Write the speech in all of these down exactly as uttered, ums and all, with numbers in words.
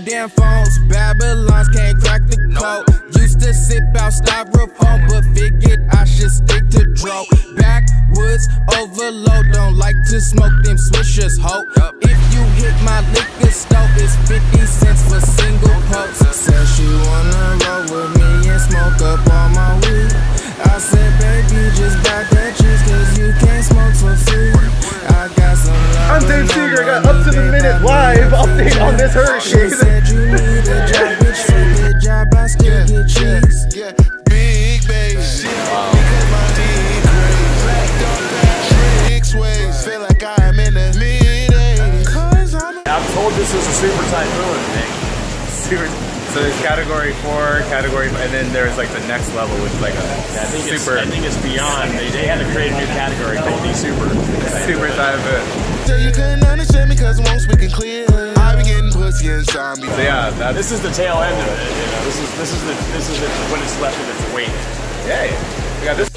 damn phones. Babylons can't crack the code. Used to sip out styrofoam, but figured I should stick to dro. Backwoods overload, don't like to smoke them swishers, ho. If you hit my liquor store, it's fifty cents for single post. Said she wanna roll with me and smoke up all my weed. I said, baby, just buy that cheese, cause you can't smoke for free. I got some love. I'm Dave Seeger, got up to the minute live update on this hurricane. She said you need a job, bitch, for the job, I still yeah, get cheese. Yeah, yeah. Big bass, wow. Because my deep craze, black dog back, tricks ways, feel like I'm in the mid eighties. I'm told this is a super typhoon thing. Super. So there's category four, category, and then there's like the next level, which is like a yeah, I think super. It's, I think it's beyond. They, they had to create a new category called the super. Super typhoon. So you couldn't understand me because once we can clear, I be getting pussy and zombie. So yeah, that, this is the tail end of it. You know, this is this is the this is the, when it's left of its weight. Yeah, we got this.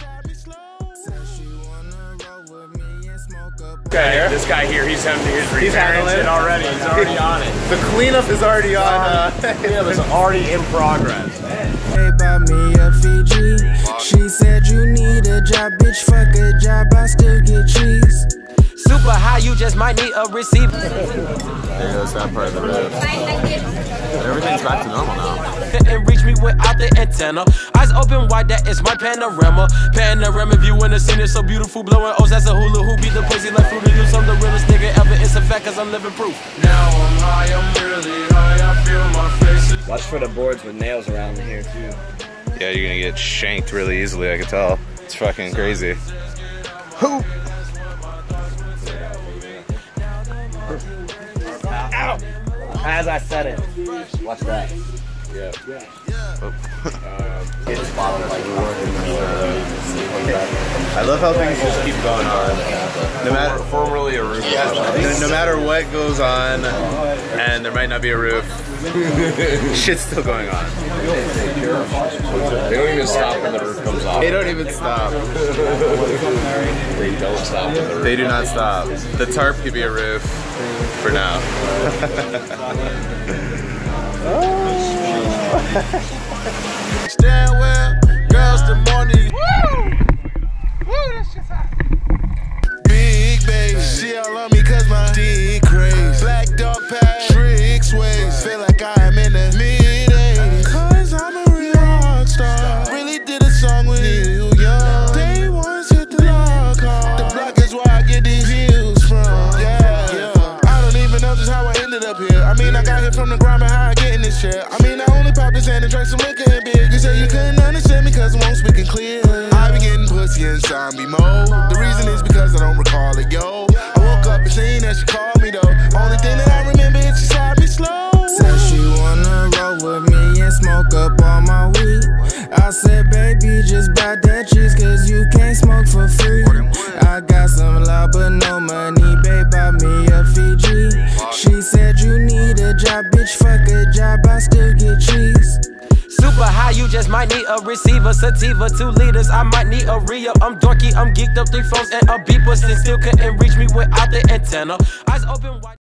Okay, this guy here, he's having his repairs it already. He's already on it. The cleanup is already on. Uh, cleanup is already in progress. They bought me a Fiji. She said you need a job, bitch. Fuck a job, I still get cheese. Super high, you just might need a receiver. There goes that part of the road. Everything's back to normal now. Couldn't reach me without the antenna. Eyes open wide, that is my panorama. Panorama view when the scene is so beautiful. Blowing O's, that's a hula hoop. Beat the pussy like Fruity Loops. I'm the realest nigga ever. It's a fact, cause I'm living proof. Now I'm high, I'm really high. I feel my face. Watch for the boards with nails around here, too. Yeah, you're gonna get shanked really easily, I can tell. It's fucking crazy. Who? Ow! As I said it. Watch that. Yeah. Yeah. Oh. It's bottom like I love how things just keep going on. No matter formerly a roof. No, no matter what goes on, and there might not be a roof, shit's still going on. They don't even stop when the roof comes off. They don't even stop. They don't stop when the roof. They do not stop. The tarp could be a roof for now. Stand well, girls, the morning. Woo! Woo, that shit's hot. Big bass, she all on me cause my dick crazy. Black dog pack, tricks ways, feel like I'm in the mid eighties. Cause I'm a real rock star. Really did a song with you young. They once hit the lock hard. The block is where I get these views from. Yeah, yeah. I don't even know just how I ended up here. I mean, I got here from the ground, but how I get in this shit. I mean, I only popped this hand and drank some liquor and big. You say you couldn't understand me cause once we can clear, I be getting pussy in zombie mode. The reason is because I don't recall it, yo. I woke up and seen that she called me though. Only thing that I remember is she saw me slow. Said she wanna roll with me and smoke up all my weed. I said, baby, just buy that cheese, cause you can't smoke for free. I got some love but no money, babe, buy me a Fiji. She said you need a job, bitch, fuck a job, I still get cheese. Super high, you just might need a receiver. Sativa, two liters, I might need a re-up. I'm dorky, I'm geeked up, three phones and a beeper. Still couldn't reach me without the antenna. Eyes open wide.